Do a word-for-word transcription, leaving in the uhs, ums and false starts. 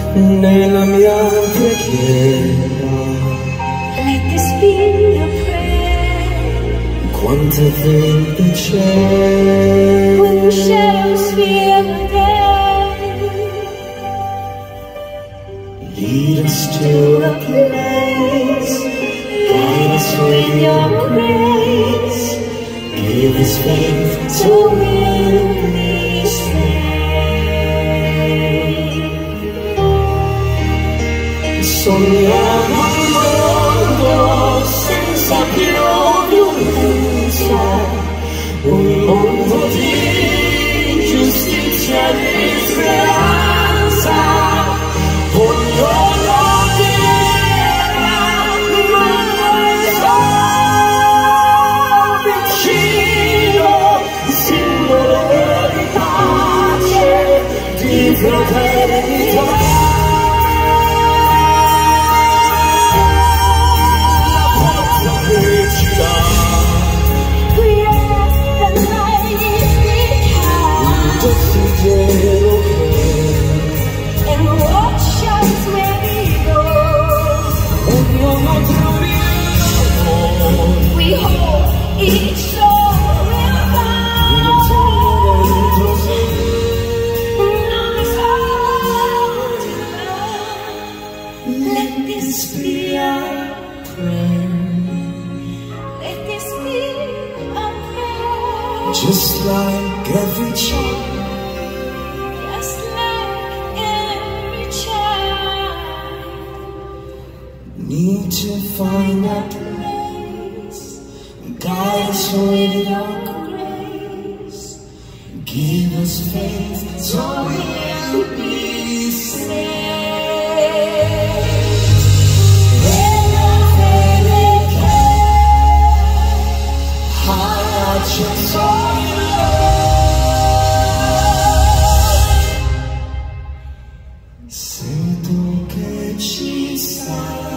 nella mia preghiera. Let this be your prayer. Quanta fede c'è When the shadows fill the day, lead us to a place, guide us with your grace, give us faith to really stay. Sogniamo un mondo senza più violenza, un mondo di giustizia e di speranza. Ognuno dirà, ma noi siamo vicino, simbolo di pace, di fraternità. and watch us where we go. We hope each soul will find this heart to love. Let this be our prayer. Let this be our prayer. Just like every child, need to find a place, guide us with your grace, give us faith so we'll be saved. Nella fede che ha acceso il Sei tu che ci sei.